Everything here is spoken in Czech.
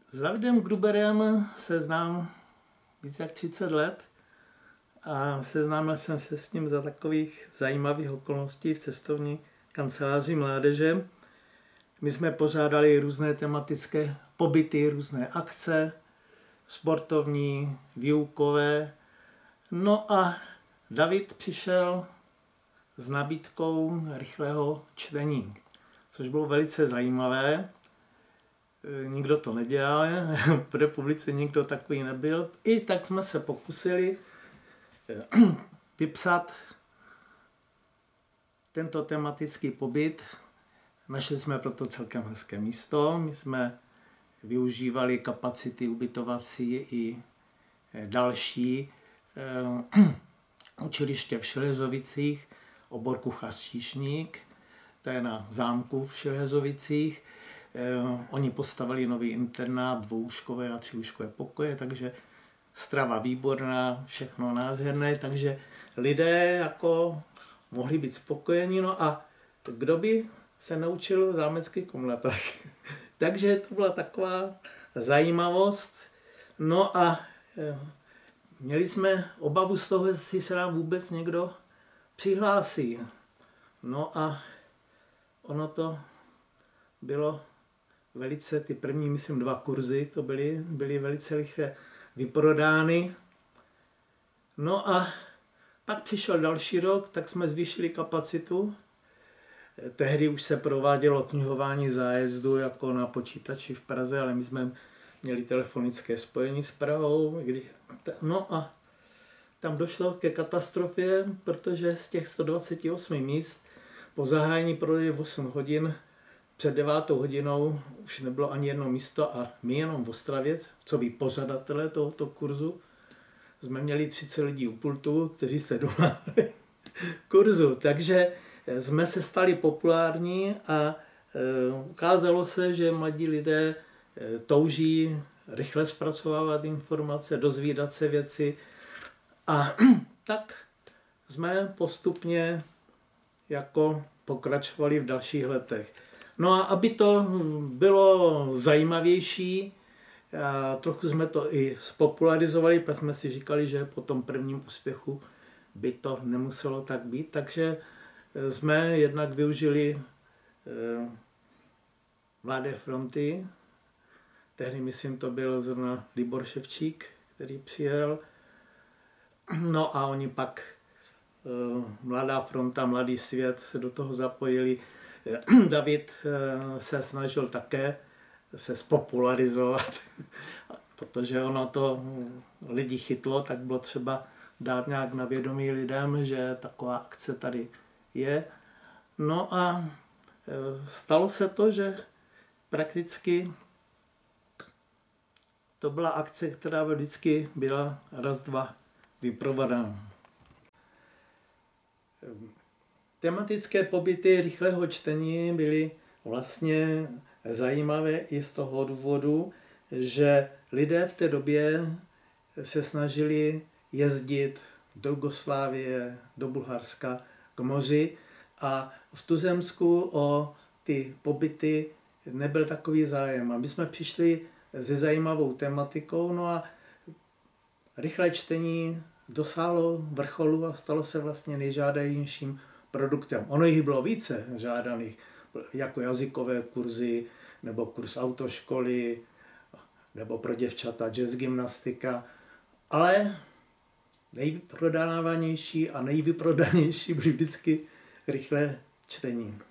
S Davidem Gruberem se znám více jak 30 let a seznámil jsem se s ním za takových zajímavých okolností v cestovní kanceláři mládeže. My jsme pořádali různé tematické pobyty, různé akce, sportovní, výukové. No a David přišel s nabídkou rychlého čtení, což bylo velice zajímavé. Nikdo to nedělal, v republice nikdo takový nebyl. I tak jsme se pokusili vypsat tento tematický pobyt. Našli jsme proto celkem hezké místo. My jsme využívali kapacity ubytovací i další učiliště v Šilehřovicích, obor kuchař-číšník, to je na zámku v Šilehřovicích. Oni postavili nový internát, dvoulůžkové a třílůžkové pokoje, takže strava výborná, všechno nádherné, takže lidé jako mohli být spokojeni. No a kdo by se naučil v zámeckých komnatách? Takže to byla taková zajímavost. No a měli jsme obavu z toho, jestli se nám vůbec někdo přihlásí. No a ono to bylo velice, ty první, myslím, 2 kurzy, to byly velice rychle vyprodány. No a pak přišel další rok, tak jsme zvýšili kapacitu. Tehdy už se provádělo knihování zájezdu jako na počítači v Praze, ale my jsme měli telefonické spojení s Prahou. No a tam došlo ke katastrofě, protože z těch 128 míst po zahájení prodeje v 8 hodin před 9 hodinou už nebylo ani jedno místo a my jenom v Ostravě, co by pořadatelé tohoto kurzu, jsme měli 30 lidí u pultu, kteří se domáhali kurzu. Takže jsme se stali populární a ukázalo se, že mladí lidé touží rychle zpracovávat informace, dozvídat se věci a tak jsme postupně jako pokračovali v dalších letech. No a aby to bylo zajímavější, trochu jsme to i spopularizovali, protože jsme si říkali, že po tom prvním úspěchu by to nemuselo tak být, takže jsme jednak využili Mladé fronty, tehdy myslím to byl zrovna Libor Ševčík, který přijel, no a oni pak Mladá fronta, Mladý svět se do toho zapojili. David se snažil také se spopularizovat, protože ono to lidi chytlo, tak bylo třeba dát nějak na vědomí lidem, že taková akce tady je. No a stalo se to, že prakticky to byla akce, která vždycky byla raz, dva vyprodaná. Tematické pobyty rychlého čtení byly vlastně zajímavé i z toho důvodu, že lidé v té době se snažili jezdit do Jugoslávie, do Bulharska, k moři a v Tuzemsku o ty pobyty nebyl takový zájem. A my jsme přišli se zajímavou tematikou, no a rychlé čtení dosáhlo vrcholu a stalo se vlastně nejžádanějším produktem. Ono jich bylo více žádaných, jako jazykové kurzy, nebo kurz autoškoly, nebo pro děvčata jazz gymnastika, ale nejprodávanější a nejvyprodanější byly vždycky rychlé čtení.